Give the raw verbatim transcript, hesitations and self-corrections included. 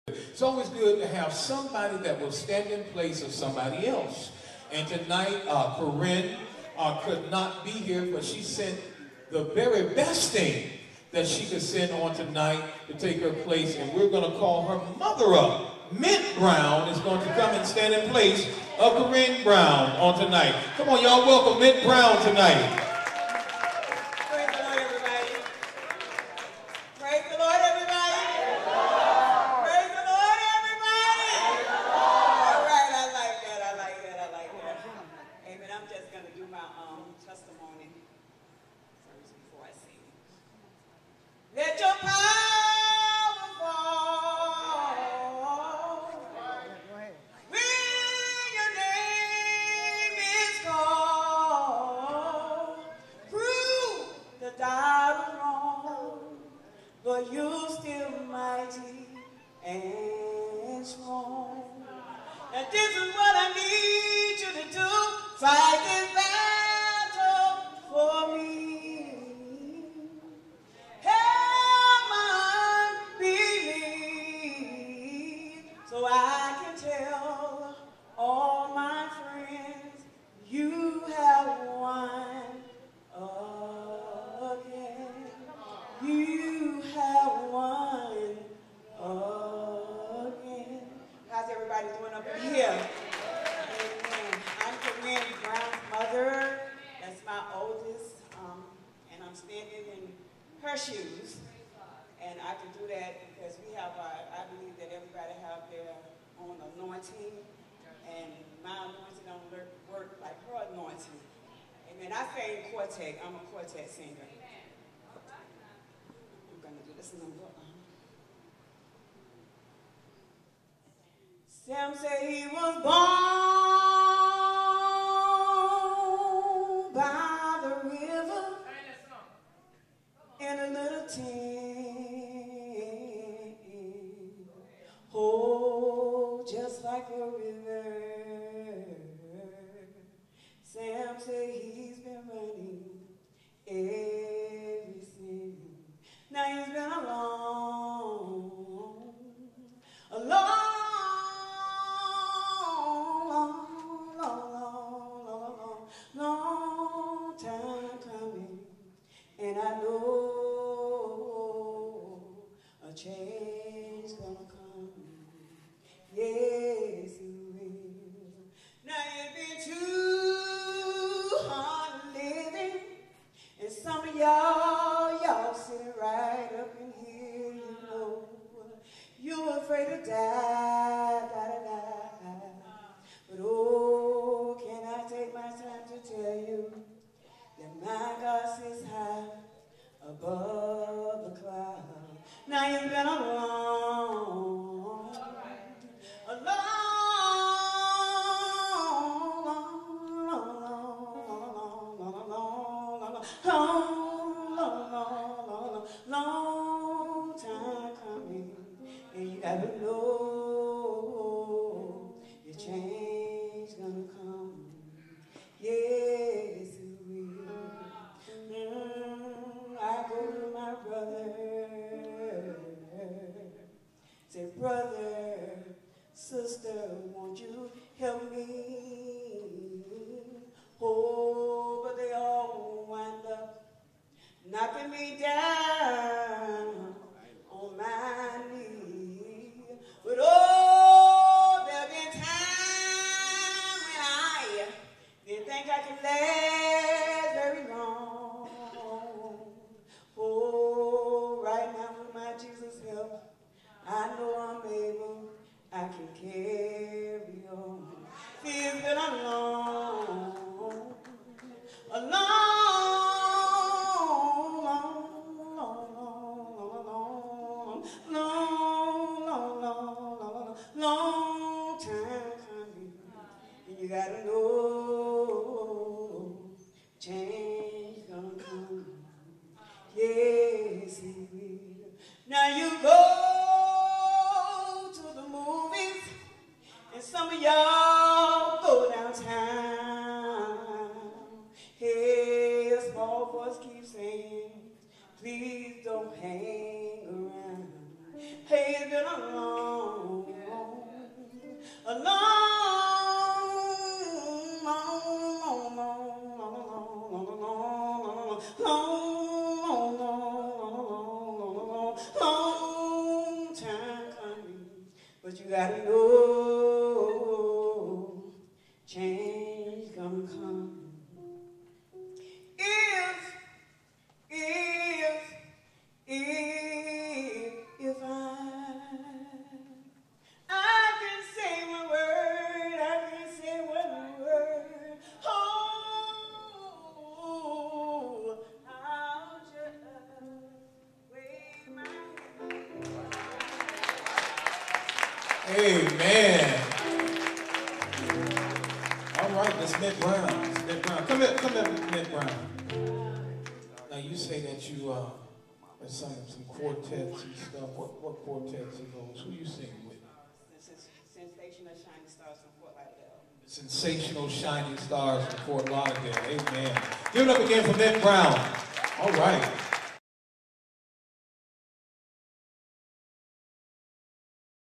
It's always good to have somebody that will stand in place of somebody else. And tonight, uh, Corinne uh, could not be here, but she sent the very best thing that she could send on tonight to take her place. And we're going to call her mother up. Mint Brown is going to come and stand in place of Corinne Brown on tonight. Come on, y'all, welcome Mint Brown tonight. But you still mighty and strong. And this is what I need you to do. Fight this battle for me. Help my unbelief so I can tell all my friends you have won again. You have won again. How's everybody doing up in here? Amen. I'm Corinne Brown's mother. That's my oldest. Um, and I'm standing in her shoes. And I can do that because we have our, I believe that everybody have their own anointing. And my anointing don't work like her anointing. Amen. I say quartet. I'm a quartet singer. This number. Sam said he was born by the river in a little tent. Oh, just like a river. Sam said he's been running ever since. Now he's been a long, a long, long, long, long, long, long time coming. And I know a change gonna come. Yes, it will. Now it's been too hard living, and some of y'all, y'all sitting right up in here, you know, you're afraid to die, die, die, die. But oh, can I take my time to tell you that my God sits high above the cloud. Now it's been a long, a long, long, long, long, long, long, long, long, long time coming, and you gotta know your change gonna come. Yes, it will. Mm, I go to my brother, say, brother, sister, won't you help me? Oh, but they all wind up knocking me down on my knee. But oh, there'll be a time when I didn't think I could last very long. Oh, right now with my Jesus help, I know I'm able, I can carry on. See, it's been a long, a long, long time coming, and you gotta know change gonna come. Yes, it will. Now you go to the movies, and some of y'all go downtown. Hey, a small voice keeps saying, please don't hang around. Hey, it's been a long But you gotta know change gonna come. If, if, if, if I, I can say one word, I can say one word. Oh, I'll just wave my hand. Amen. All right, Miss Miss Brown. Miss Miss Brown. Come here, come here, Miss Brown. Now you say that you uh, are singing some quartets and stuff. What, what quartets are those? Who you singing with? Sensational Shining Stars from Fort Lauderdale. Sensational Shining Stars from Fort Lauderdale. Amen. Give it up again for Miss Brown. All right.